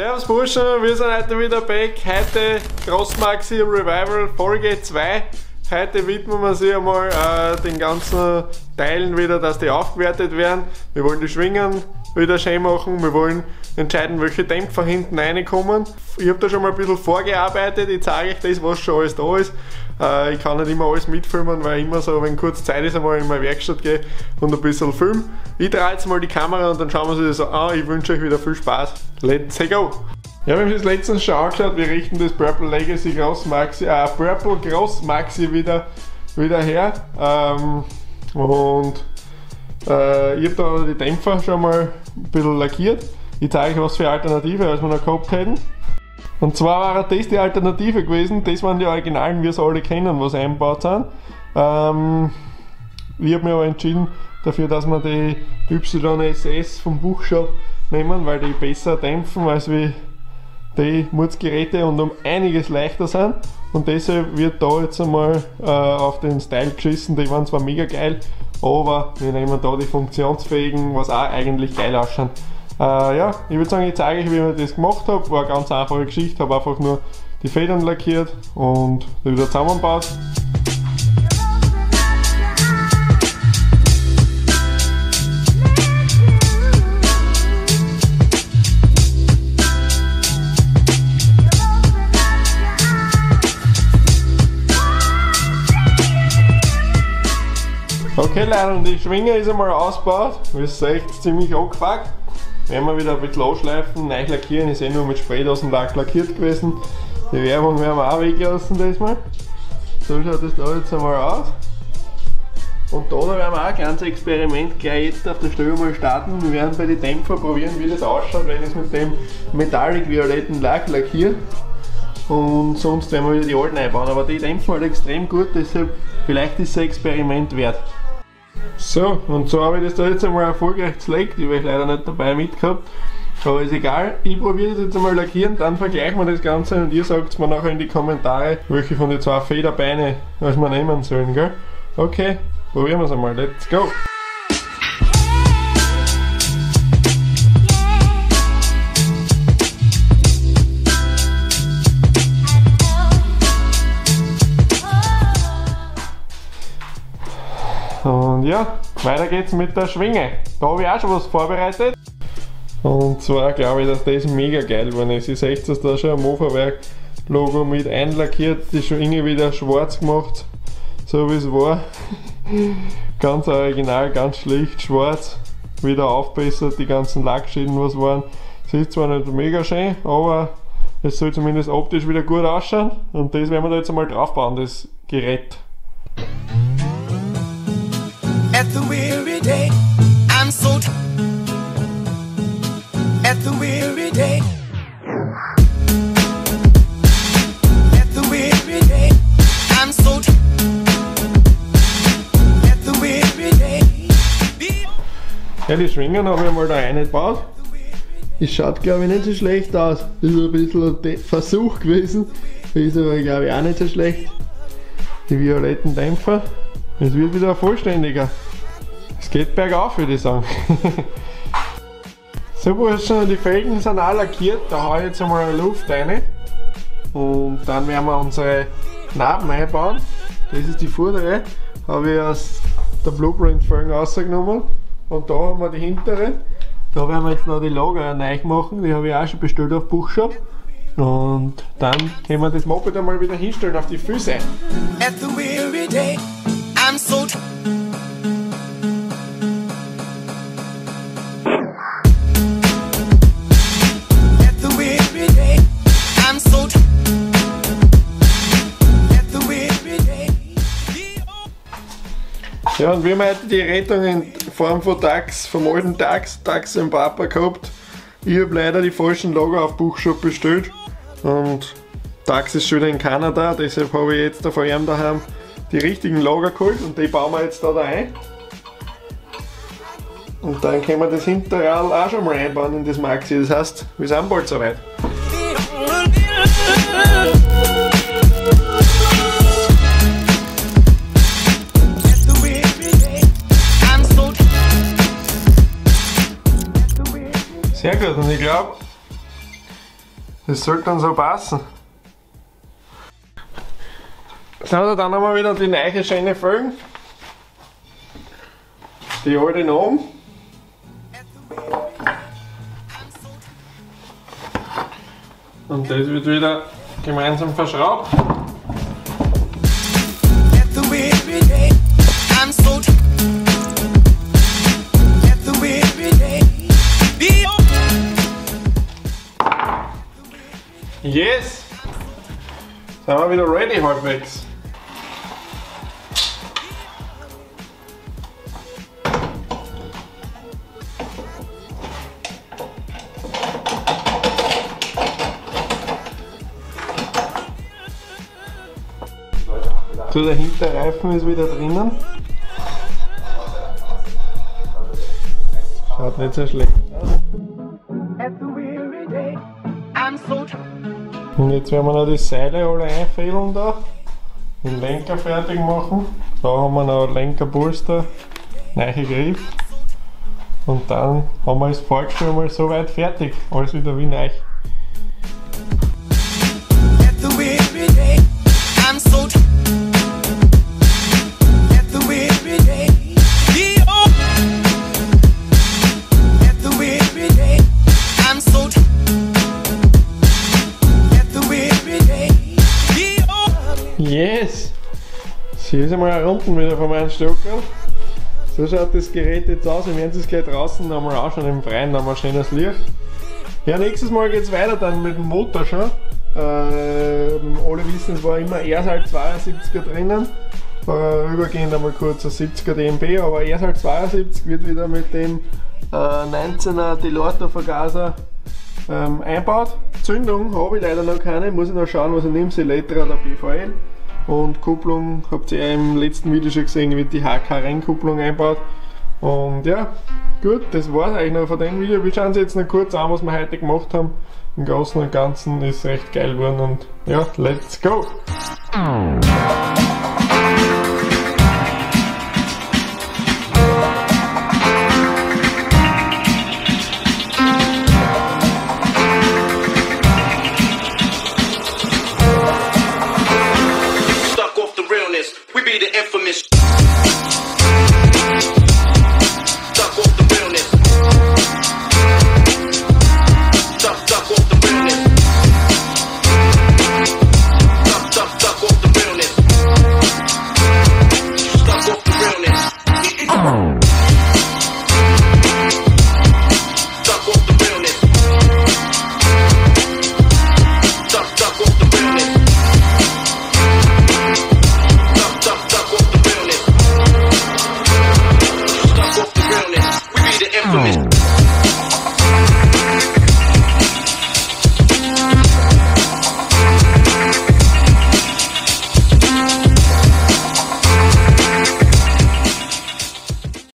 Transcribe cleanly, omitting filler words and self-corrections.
Servus Burschen, wir sind heute wieder back. Heute Grossmaxi Revival Folge 2. Heute widmen wir sich einmal den ganzen Teilen wieder, dass die aufgewertet werden. Wir wollen die Schwingen wieder schön machen. Wir wollen entscheiden, welche Dämpfer hinten reinkommen. Ich habe da schon mal ein bisschen vorgearbeitet. Ich zeige euch das, was schon alles da ist. Ich kann nicht immer alles mitfilmen, weil ich immer so, wenn kurz Zeit ist, einmal in meine Werkstatt gehe und ein bisschen film. Ich drehe jetzt mal die Kamera und dann schauen wir uns das an. Ich wünsche euch wieder viel Spaß. Let's go! Ja, wir haben uns letztens schon angeschaut, wir richten das Purple Legacy Grossmaxi, Purple Grossmaxi wieder her. Ich habe da die Dämpfer schon mal ein bisschen lackiert. Ich zeige euch, was für Alternative als wir noch gehabt hätten. Und zwar war das die Alternative gewesen, das waren die Originalen, wie sie alle kennen, was eingebaut sind. Ich habe mich aber entschieden dafür, dass wir die YSS vom Buchshop nehmen, weil die besser dämpfen als wie die Mutzgeräte und um einiges leichter sind. Und deshalb wird da jetzt einmal auf den Style geschissen. Die waren zwar mega geil, aber wir nehmen da die funktionsfähigen, was auch eigentlich geil ausschaut. Ja, ich würde sagen, ich zeige euch, wie ich das gemacht habe. War eine ganz einfache Geschichte, habe einfach nur die Federn lackiert und wieder zusammengebaut. Okay Leute, und die Schwinge ist einmal ausgebaut. Wie ihr seht, ziemlich angepackt. Werden wir wieder ein bisschen anschleifen, neu lackieren. Ist nur mit Spraydosenlack lackiert gewesen. Die Werbung werden wir auch weggelassen diesmal. So schaut das da jetzt einmal aus. Und da werden wir auch ein kleines Experiment gleich jetzt auf der Stelle mal starten. Wir werden bei den Dämpfern probieren, wie das ausschaut, wenn ich es mit dem metallic-violetten Lack lackiere. Und sonst werden wir wieder die alten einbauen. Aber die dämpfen halt extrem gut, deshalb vielleicht ist es ein Experiment wert. So, und so habe ich das da jetzt einmal erfolgreich zerlegt. Ich habe euch leider nicht dabei mitgehabt. Aber ist egal, ich probiere das jetzt einmal lackieren, dann vergleichen wir das Ganze und ihr sagt mir nachher in die Kommentare, welche von den zwei Federbeine was wir nehmen sollen, gell? Okay, probieren wir es einmal, let's go! Und ja, weiter geht's mit der Schwinge. Da habe ich auch schon was vorbereitet. Und zwar glaube ich, dass das mega geil geworden ist. Ihr seht das da schon am Mofa-Werk Logo mit einlackiert, die Schwinge wieder schwarz gemacht, so wie es war. Ganz original, ganz schlicht, schwarz. Wieder aufbessert, die ganzen Lackschäden was waren. Sieht zwar nicht mega schön, aber es soll zumindest optisch wieder gut ausschauen. Und das werden wir da jetzt einmal drauf bauen, das Gerät. At the weary day, I'm so at the weary day. At the weary day, I'm so at the weary day. Ja, die Schwingen habe ich mal da reingebaut. Es schaut glaube ich nicht so schlecht aus. Das ist ein bisschen ein Versuch gewesen. Das ist aber glaube ich auch nicht so schlecht. Die violetten Dämpfer. Es wird wieder vollständiger. Es geht bergauf, würde ich sagen. So Burschen, die Felgen sind auch lackiert. Da haue ich jetzt einmal Luft rein. Und dann werden wir unsere Narben einbauen. Das ist die vordere. Habe ich aus der Blueprint-Felgen rausgenommen. Und da haben wir die hintere. Da werden wir jetzt noch die Lager neu machen. Die habe ich auch schon bestellt auf Buchshop. Und dann können wir das Moped einmal wieder hinstellen auf die Füße. At the weary day, I'm so at the weary day, I'm so at the weary day. Ja, und wir haben heute die Rettung in Form von Tax, vom alten Tax im Papa gehabt. Ich habe leider die falschen Lager auf Buchshop bestellt. Und Tax ist schon wieder in Kanada, deshalb habe ich jetzt da von ihm daheim die richtigen Lager geholt und die bauen wir jetzt da ein. Und dann können wir das Hinterrad auch schon mal einbauen in das Maxi. Das heißt, wir sind bald soweit. Sehr gut, und ich glaube, Das sollte dann so passen. So, dann haben wir wieder die neue schöne Felgen. Die alte nach oben. Und das wird wieder gemeinsam verschraubt. Get the weary day. I'm so get the weary day. Be Yes! Sind wir wieder ready halbwegs. So, der Hinterreifen ist wieder drinnen. Schaut nicht so schlecht aus. at the weary day. I'm so Und jetzt werden wir noch die Seile alle einfädeln da. Den Lenker fertig machen. Da haben wir noch Lenkerpolster, neue Griff. Und dann haben wir das Fahrgestell mal so weit fertig. Alles wieder wie neu. at the weary day. I'm so at the weary day. Be at the weary day. I'm so at the weary day. Be Yes! Sie ist einmal unten wieder von meinem Stockerl. So schaut das Gerät jetzt aus. Wir werden es gleich draußen nochmal anschauen im Freien, da haben wir schönes Licht. Ja, nächstes Mal geht es weiter dann mit dem Motor schon. Alle wissen, es war immer erst halt 72er drinnen. Übergehend einmal kurz ein 70er DMB, aber erst halt 72 wird wieder mit dem 19er Dilator Vergaser einbaut. Zündung habe ich leider noch keine, muss ich noch schauen, was ich nehme, Selectra oder BVL. Und Kupplung habt ihr ja im letzten Video schon gesehen, wird die HK-Rennkupplung einbaut. Und ja, gut, das war es eigentlich noch von dem Video. Wir schauen uns jetzt noch kurz an, was wir heute gemacht haben. Im Großen und Ganzen ist recht geil geworden und ja, let's go! Stuck off the realness, we be the infamous. Stuck off the realness. Stuck off the realness. Stuck off the realness. Stuck off the realness. Stuck off the realness. Stuck off the realness. Stuck off the realness. Stuck off the realness. We be the infamous.